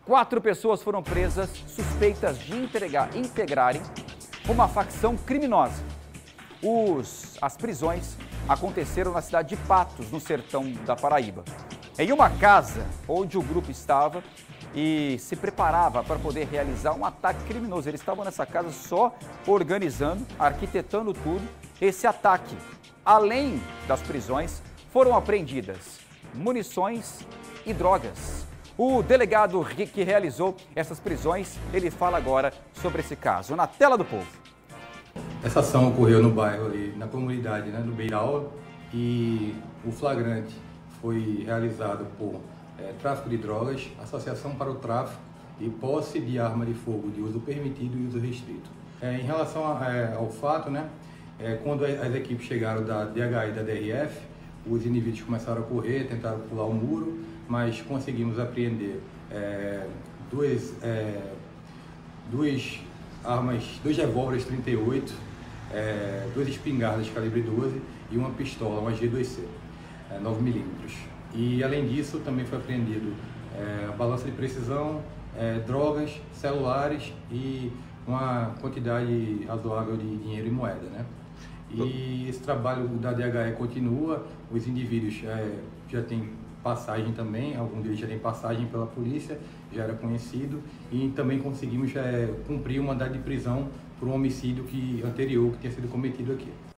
4 pessoas foram presas suspeitas de integrarem uma facção criminosa. As prisões aconteceram na cidade de Patos, no sertão da Paraíba. Em uma casa onde o grupo estava e se preparava para poder realizar um ataque criminoso. Eles estavam nessa casa só organizando, arquitetando tudo, esse ataque. Além das prisões, foram apreendidas munições e drogas. O delegado que realizou essas prisões, ele fala agora sobre esse caso, na tela do povo. Essa ação ocorreu no bairro ali, na comunidade, do Beiral, e o flagrante foi realizado por tráfico de drogas, associação para o tráfico e posse de arma de fogo de uso permitido e uso restrito. Em relação ao fato, quando as equipes chegaram da DH e da DRF, os indivíduos começaram a correr, tentaram pular o muro, mas conseguimos apreender duas armas, 2 revólveres 38, 2 espingardas calibre 12 e uma pistola, uma G2C, 9mm. E além disso também foi apreendido balança de precisão, drogas, celulares e uma quantidade razoável de dinheiro e moeda, E esse trabalho da DHE continua, os indivíduos já têm passagem também, alguns deles já têm passagem pela polícia, já era conhecido, e também conseguimos cumprir o mandado de prisão por um homicídio anterior que tinha sido cometido aqui.